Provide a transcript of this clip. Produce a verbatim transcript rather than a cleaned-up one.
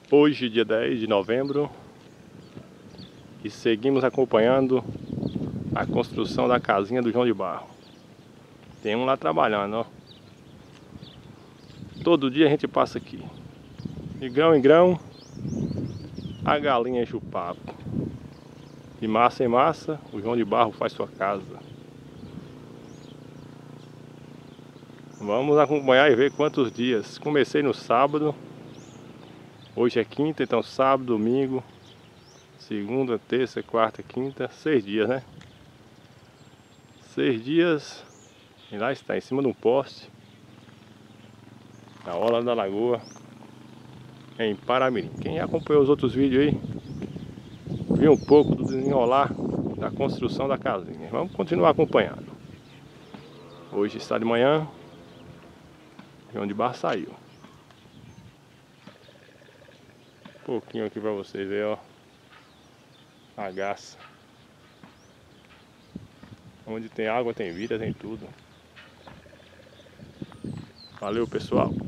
Hoje, dia dez de novembro, e seguimos acompanhando a construção da casinha do João de Barro. Tem um lá trabalhando, ó. Todo dia a gente passa aqui. De grão em grão, a galinha enche o papo. De massa em massa, o João de Barro faz sua casa. Vamos acompanhar e ver quantos dias. Comecei no sábado. Hoje é quinta, então sábado, domingo, segunda, terça, quarta, quinta, seis dias, né? Seis dias. E lá está, em cima de um poste, na orla da lagoa, em Paramirim. Quem acompanhou os outros vídeos aí, viu um pouco do desenrolar da construção da casinha. Vamos continuar acompanhando. Hoje está de manhã, João de Barro saiu. Um pouquinho aqui para vocês verem, ó. A garça. Onde tem água tem vida, tem tudo. Valeu, pessoal.